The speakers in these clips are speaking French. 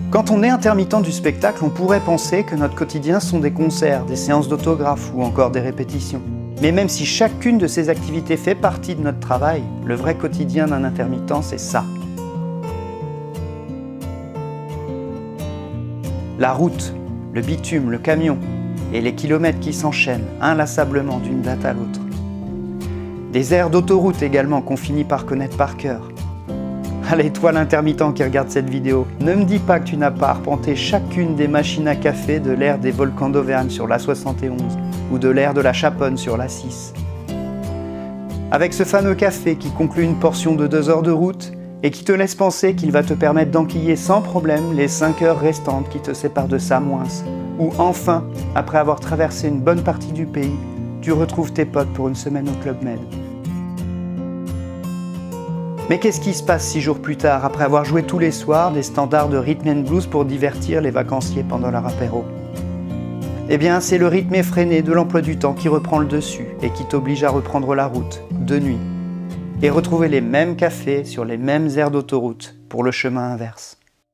Quand on est intermittent du spectacle, on pourrait penser que notre quotidien sont des concerts, des séances d'autographes ou encore des répétitions. Mais même si chacune de ces activités fait partie de notre travail, le vrai quotidien d'un intermittent, c'est ça. La route, le bitume, le camion et les kilomètres qui s'enchaînent inlassablement d'une date à l'autre. Des aires d'autoroute également qu'on finit par connaître par cœur. Allez, toi l'intermittent qui regarde cette vidéo, ne me dis pas que tu n'as pas arpenté chacune des machines à café de l'ère des volcans d'Auvergne sur l'A71 ou de l'ère de la Chaponne sur l'A6. Avec ce fameux café qui conclut une portion de 2 heures de route et qui te laisse penser qu'il va te permettre d'enquiller sans problème les 5 heures restantes qui te séparent de Samoëns. Ou enfin, après avoir traversé une bonne partie du pays, tu retrouves tes potes pour une semaine au Club Med. Mais qu'est-ce qui se passe 6 jours plus tard, après avoir joué tous les soirs des standards de rhythm and blues pour divertir les vacanciers pendant leur apéro? Eh bien, c'est le rythme effréné de l'emploi du temps qui reprend le dessus et qui t'oblige à reprendre la route, de nuit, et retrouver les mêmes cafés sur les mêmes aires d'autoroute pour le chemin inverse.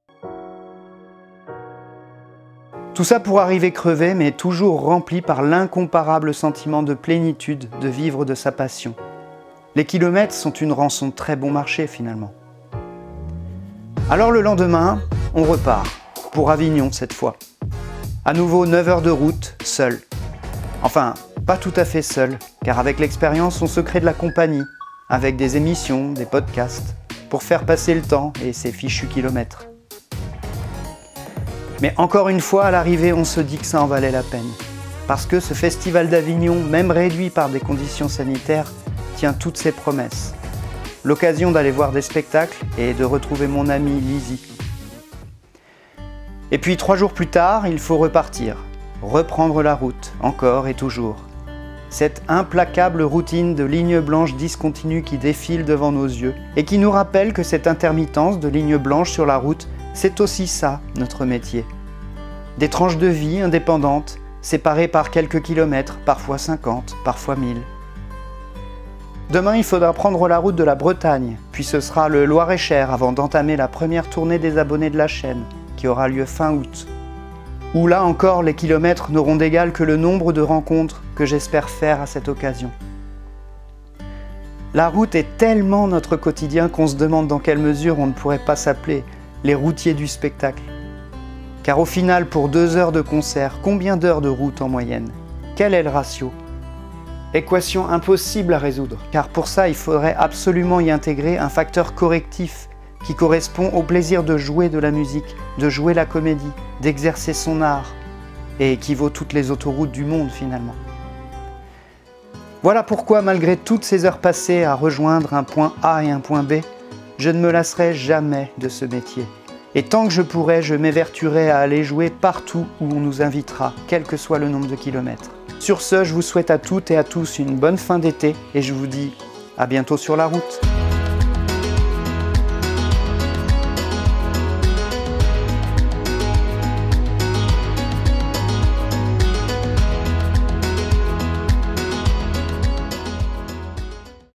Tout ça pour arriver crevé, mais toujours rempli par l'incomparable sentiment de plénitude de vivre de sa passion. Les kilomètres sont une rançon très bon marché finalement. Alors le lendemain, on repart, pour Avignon cette fois. À nouveau 9 heures de route, seul. Enfin, pas tout à fait seul, car avec l'expérience, on se crée de la compagnie, avec des émissions, des podcasts, pour faire passer le temps et ses fichus kilomètres. Mais encore une fois, à l'arrivée, on se dit que ça en valait la peine. Parce que ce festival d'Avignon, même réduit par des conditions sanitaires, tient toutes ses promesses. L'occasion d'aller voir des spectacles et de retrouver mon amie Lizzie. Et puis 3 jours plus tard, il faut repartir, reprendre la route, encore et toujours. Cette implacable routine de lignes blanches discontinues qui défile devant nos yeux et qui nous rappelle que cette intermittence de lignes blanches sur la route, c'est aussi ça, notre métier. Des tranches de vie indépendantes, séparées par quelques kilomètres, parfois 50, parfois 1000. Demain, il faudra prendre la route de la Bretagne, puis ce sera le Loir-et-Cher avant d'entamer la première tournée des abonnés de la chaîne, qui aura lieu fin août. Où là encore, les kilomètres n'auront d'égal que le nombre de rencontres que j'espère faire à cette occasion. La route est tellement notre quotidien qu'on se demande dans quelle mesure on ne pourrait pas s'appeler les routiers du spectacle. Car au final, pour 2 heures de concert, combien d'heures de route en moyenne? Quel est le ratio? Équation impossible à résoudre, car pour ça, il faudrait absolument y intégrer un facteur correctif qui correspond au plaisir de jouer de la musique, de jouer la comédie, d'exercer son art, et équivaut toutes les autoroutes du monde finalement. Voilà pourquoi, malgré toutes ces heures passées à rejoindre un point A et un point B, je ne me lasserai jamais de ce métier. Et tant que je pourrai, je m'évertuerai à aller jouer partout où on nous invitera, quel que soit le nombre de kilomètres. Sur ce, je vous souhaite à toutes et à tous une bonne fin d'été et je vous dis à bientôt sur la route.